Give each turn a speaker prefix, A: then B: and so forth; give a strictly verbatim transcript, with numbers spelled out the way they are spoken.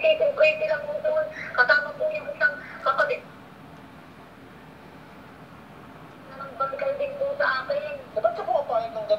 A: pretty-pretty lang po doon. Kasama po yung isang kapatid na nang balikan din po sa akin.
B: Eh, ba't siya pumapayag ng